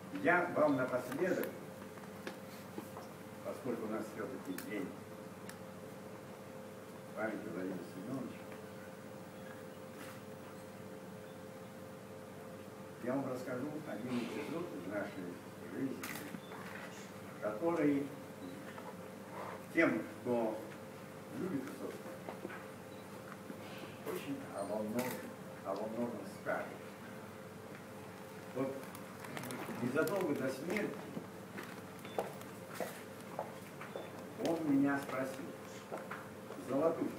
Я вам напоследок, поскольку у нас все-таки день памяти Владимира Семеновича, я вам расскажу один эпизод из нашей жизни, который тем, кто любит Высоцкого, очень о многом скажет. Вот незадолго до смерти он меня спросил: Золотухин,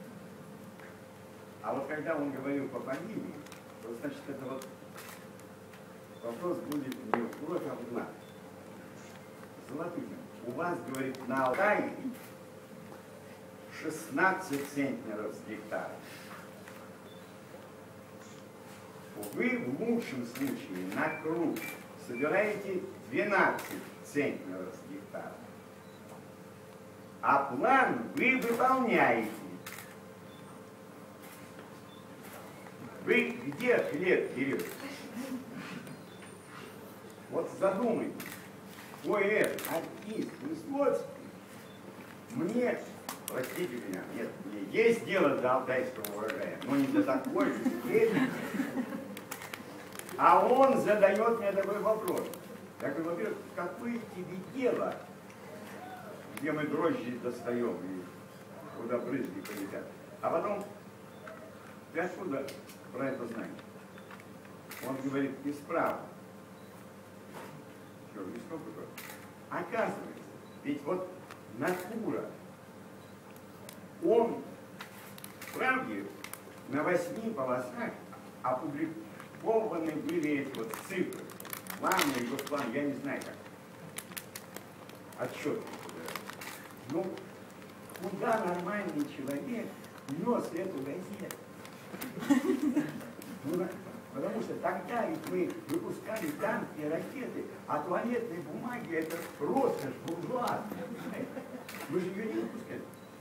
а вот когда он говорил по фамилии, то значит это вот вопрос будет не в кровь, а в глаз. Золотухин, у вас, говорит, на Алтае 16 центнеров с гектара. Вы в лучшем случае на круг собираете 12 центнеров с гектара. А план вы выполняете. Вы где хлеб берете? Вот задумайтесь. Поэт, артист, Высоцкий, мне, простите меня, нет, мне есть дело до алтайского урожая, но не до такой же степени. А он задает мне такой вопрос. Я говорю, во-первых, какое тебе дело, где мы дрожжи достаем и куда брызги полетят? А потом, ты откуда про это знаешь? Он говорит, исправно. Оказывается, ведь вот натура, он в правде на 8 полосах опубликованы были эти вот цифры, планы и госплан, я не знаю как, отчет. Ну, куда нормальный человек нес эту газету? Потому что тогда ведь мы выпускали танки и ракеты, а туалетной бумаги это роскошь буржуазная. Мы же ее не выпускали.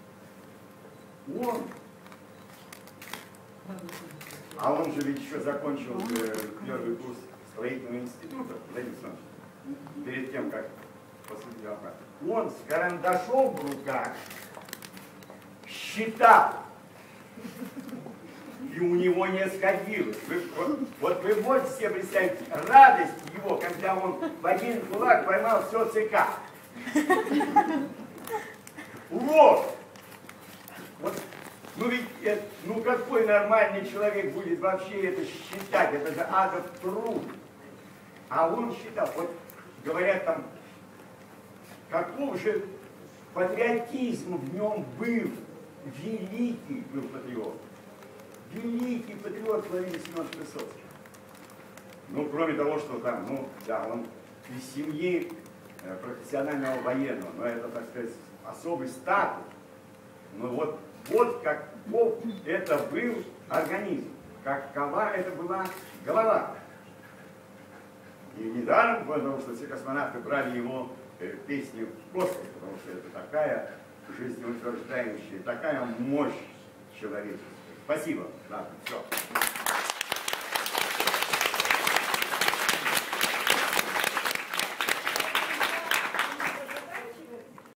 Он же ведь еще закончил первый курс строительного института, Владимир Александрович, перед тем, как поступил обратно. Он с карандашом в руках считал. И у него не сходилось. Вот вы можете себе представить радость его, когда он в один кулак поймал все ЦК. Вот! Ну ведь, ну какой нормальный человек будет вообще это считать? Это же адов труд. А он считал, вот говорят там, каков же патриотизм в нем был, великий был патриот. Великий патриот Владимир Семенович Высоцкий. Ну, кроме того, что там, ну, да, он из семьи профессионального военного, но это, так сказать, особый статус. Но вот каков это был организм, какова это была голова. И недаром, потому что все космонавты брали его песни в космос, потому что это такая жизнеутверждающая, такая мощь человеческая. Спасибо. Ладно, все.